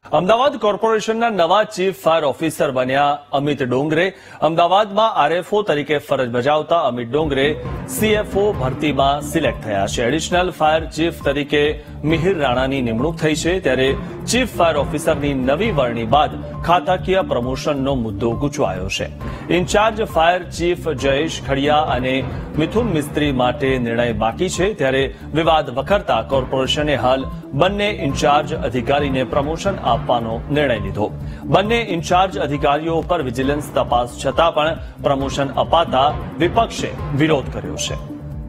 અમદાવાદ કોર્પોરેશનના નવા chief fire officer બન્યા અમિત ડોંગરે। અમદાવાદમાં આરએફઓ તરીકે ફરજ બજાવતા અમિત ડોંગરે સીએફઓ ભરતીમાં સિલેક્ટ થયા છે। એડિશનલ ફાયર ચીફ તરીકે મિહિર રાણાની નિમણૂક થઈ છે, ત્યારે ચીફ ફાયર ઓફિસરની નવી વરણી બાદ ખાતાકીય પ્રમોશનનો મુદ્દો ગૂંચવાયો છે। Incharge fire chief Jayesh Khadia અને મિથુન મિસ્ત્રી માટે નિર્ણય બાકી છે, ત્યારે વિવાદ વખરતા કોર્પોરેશને હાલ બંને ઇન્ચાર્જ અધિકારીને પ્રમોશન આપવાનો નિર્ણય લીધો। બંને ઇન્ચાર્જ અધિકારીઓ પર વિજિલન્સ તપાસ છતાં પણ પ્રમોશન અપાતા વિપક્ષે વિરોધ કર્યો છે।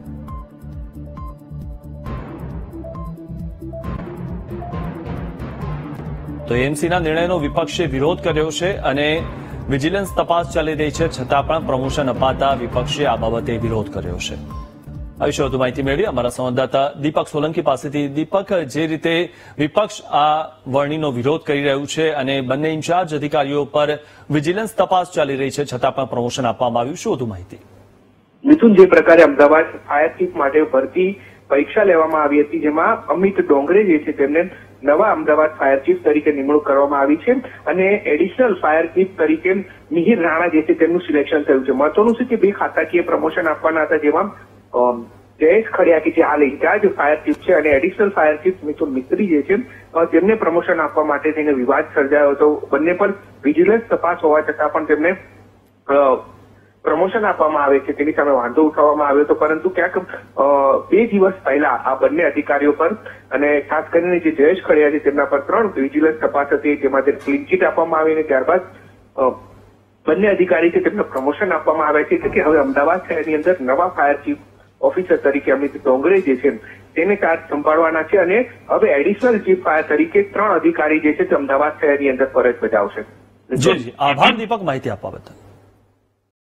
તો એએમસીના નિર્ણયનો વિપક્ષે વિરોધ કર્યો છે અને વિજિલન્સ તપાસ ચાલી રહી છે, છતાં પણ પ્રમોશન અપાતા વિપક્ષે આ બાબતે વિરોધ કર્યો છે। આ વિશે વધુ માહિતી મેળવી અમારા સંવાદદાતા દીપક સોલંકી પાસેથી। દીપક, જે રીતે વિપક્ષ આ વરણીનો વિરોધ કરી રહ્યું છે અને બંને ઇન્ચાર્જ અધિકારીઓ પર વિજિલન્સ તપાસ ચાલી રહી છે, છતાં પણ પ્રમોશન આપવામાં આવ્યું, શું વધુ માહિતી? મિથુન, જે પ્રકારે અમદાવાદ ફાયર ચીફ માટે ભરતી પરીક્ષા લેવામાં આવી હતી, જેમાં અમિત ડોંગરે જે છે તેમને નવા અમદાવાદ ફાયર ચીફ તરીકે નિમણૂક કરવામાં આવી છે અને એડિશનલ ફાયર ચીફ તરીકે મિહિર રાણા જે છે તેમનું સિલેક્શન થયું છે। મહત્વનું છે કે બે ખાતાકીય પ્રમોશન આપવાના હતા, જેમાં જયેશ ખડિયા કે જે હાલ ઇન્ચાર્જ ફાયર ચીફ છે અને additional fire chief Mithun Mistry જે છે તેમને પ્રમોશન આપવા માટે થઈને વિવાદ સર્જાયો હતો। બંને પર વિજિલન્સ તપાસ હોવા છતાં પણ તેમને પ્રમોશન આપવામાં આવે છે તેની સામે વાંધો ઉઠાવવામાં આવ્યો હતો, પરંતુ ક્યાંક 2 દિવસ પહેલા આ બંને અધિકારીઓ પર અને ખાસ કરીને જે જયેશ ખડિયા છે તેમના પર 3 વિજિલન્સ તપાસ હતી, જેમાં ક્લીન ચીટ આપવામાં આવી અને ત્યારબાદ બંને અધિકારી છે તેમને પ્રમોશન આપવામાં આવે છે કે હવે અમદાવાદ શહેરની અંદર નવા ફાયર ચીફ ઓફિસર તરીકે અમિત ડોંગરે જે છે તેને ચાર્જ સંભાળવાના છે અને હવે એડિશનલ ચીફ ફાયર તરીકે 3 અધિકારી જે છે તે અમદાવાદ શહેરની અંદર ફરજ બજાવશે। જી, આભાર દીપક, માહિતી આપવા બદલ।